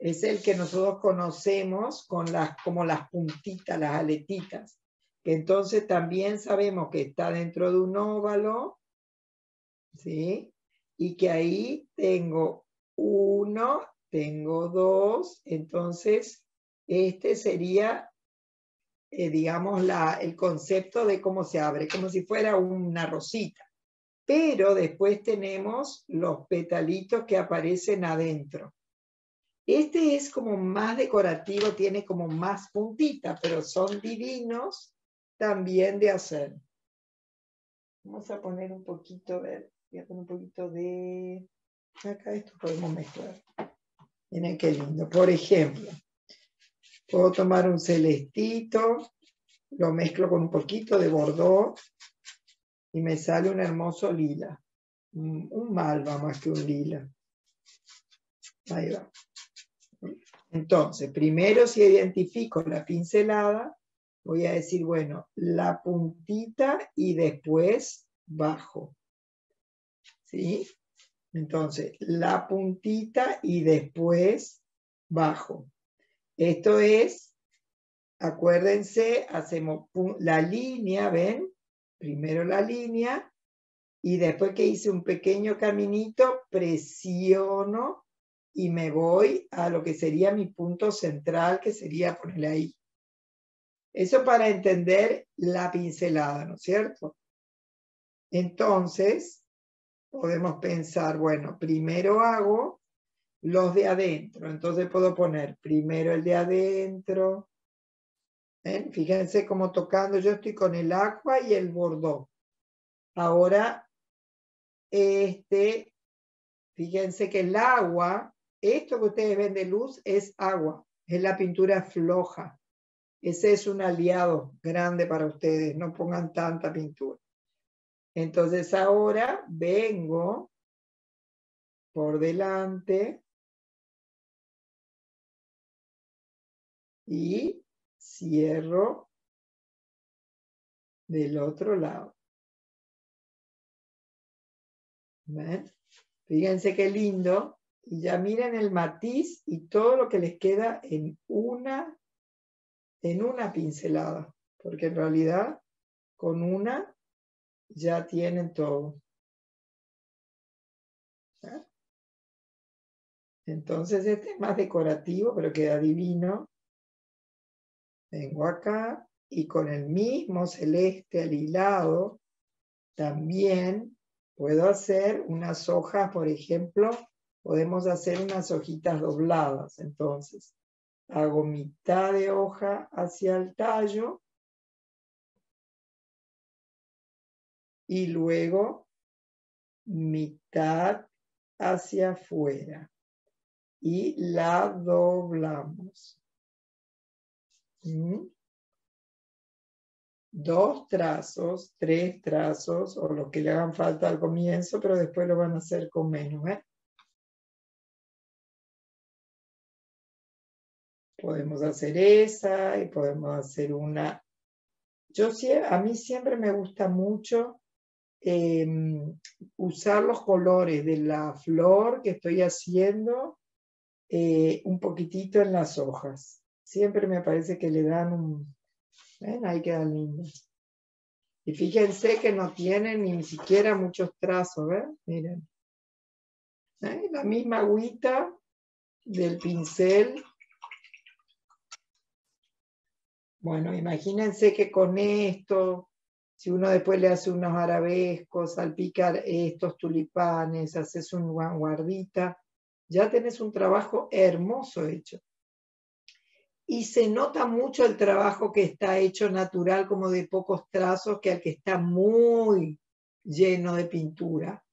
es el que nosotros conocemos con como las puntitas, las aletitas. Que entonces también sabemos que está dentro de un óvalo, ¿sí? Y que ahí tengo 1, tengo 2, entonces este sería, digamos, el concepto de cómo se abre, como si fuera una rosita. Pero después tenemos los petalitos que aparecen adentro. Este es como más decorativo, tiene como más puntita, pero son divinos también de hacer. Vamos a poner un poquito, a ver, voy a poner un poquito de... Acá esto podemos mezclar. Miren qué lindo. Por ejemplo, puedo tomar un celestito, lo mezclo con un poquito de bordó y me sale un hermoso lila. Un malva más que un lila. Ahí va. Entonces, primero si identifico la pincelada, voy a decir, bueno, la puntita y después bajo. ¿Sí? Entonces, la puntita y después bajo. Esto es, acuérdense, hacemos la línea, ¿ven? Primero la línea y después que hice un pequeño caminito, presiono y me voy a lo que sería mi punto central, que sería ponerle ahí. Eso para entender la pincelada, ¿no es cierto? Entonces, podemos pensar, bueno, primero hago los de adentro. Entonces puedo poner primero el de adentro. ¿Ven? Fíjense cómo tocando, yo estoy con el agua y el bordó. Ahora, fíjense que el agua, esto que ustedes ven de luz es agua, es la pintura floja. Ese es un aliado grande para ustedes, no pongan tanta pintura. Entonces ahora vengo por delante y cierro del otro lado. ¿Ven? Fíjense qué lindo. Y ya miren el matiz y todo lo que les queda en una pincelada. Porque en realidad con una ya tienen todo. ¿Sí? Entonces este es más decorativo, pero queda divino. Vengo acá y con el mismo celeste alilado también puedo hacer unas hojas, por ejemplo, podemos hacer unas hojitas dobladas. Entonces, hago mitad de hoja hacia el tallo y luego mitad hacia afuera. Y la doblamos. 2 trazos, 3 trazos, o lo que le hagan falta al comienzo, pero después lo van a hacer con menos, ¿eh? Podemos hacer esa y podemos hacer una. A mí siempre me gusta mucho usar los colores de la flor que estoy haciendo un poquitito en las hojas. Siempre me parece que le dan un... ¿Ven? Ahí quedan lindos. Y fíjense que no tienen ni siquiera muchos trazos, ¿ven? Miren. La misma agüita del pincel. Bueno, imagínense que con esto, si uno después le hace unos arabescos, salpica estos tulipanes, haces un vanguardita, ya tenés un trabajo hermoso hecho. Y se nota mucho el trabajo que está hecho natural, como de pocos trazos, que al que está muy lleno de pintura.